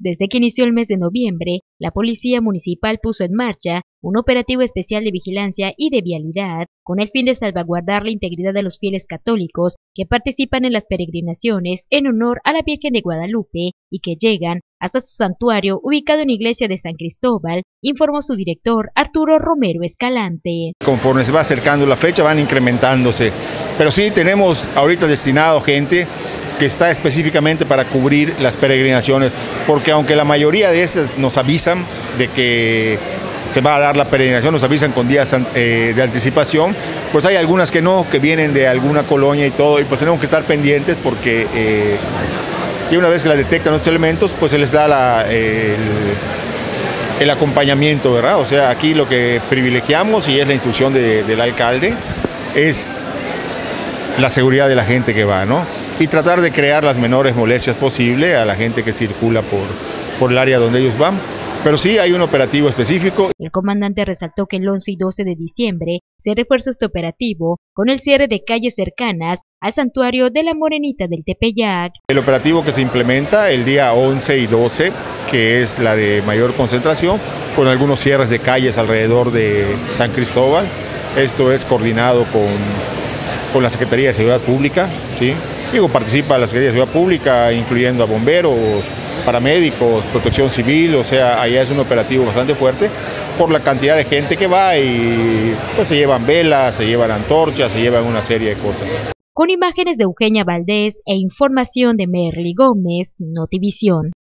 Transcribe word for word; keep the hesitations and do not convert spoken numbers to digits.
Desde que inició el mes de noviembre, la Policía Municipal puso en marcha un operativo especial de vigilancia y de vialidad con el fin de salvaguardar la integridad de los fieles católicos que participan en las peregrinaciones en honor a la Virgen de Guadalupe y que llegan hasta su santuario ubicado en la iglesia de San Cristóbal, informó su director Arturo Romero Escalante. Conforme se va acercando la fecha van incrementándose, pero sí tenemos ahorita destinado gente que está específicamente para cubrir las peregrinaciones, porque aunque la mayoría de esas nos avisan de que se va a dar la peregrinación, nos avisan con días eh, de anticipación, pues hay algunas que no, que vienen de alguna colonia y todo, y pues tenemos que estar pendientes porque eh, y una vez que las detectan los elementos, pues se les da la, el, el acompañamiento, ¿verdad? O sea, aquí lo que privilegiamos, y es la instrucción de, del alcalde, es la seguridad de la gente que va, ¿no? Y tratar de crear las menores molestias posible a la gente que circula por, por el área donde ellos van. Pero sí hay un operativo específico. El comandante resaltó que el once y doce de diciembre se refuerza este operativo con el cierre de calles cercanas al santuario de la Morenita del Tepeyac. El operativo que se implementa el día once y doce, que es la de mayor concentración, con algunos cierres de calles alrededor de San Cristóbal. Esto es coordinado con, con la Secretaría de Seguridad Pública, ¿sí? Digo, participa la Secretaría de Seguridad Pública, incluyendo a bomberos, paramédicos, protección civil, o sea, allá es un operativo bastante fuerte por la cantidad de gente que va y pues se llevan velas, se llevan antorchas, se llevan una serie de cosas. Con imágenes de Eugenia Valdés e información de Merly Gómez, Notivisión.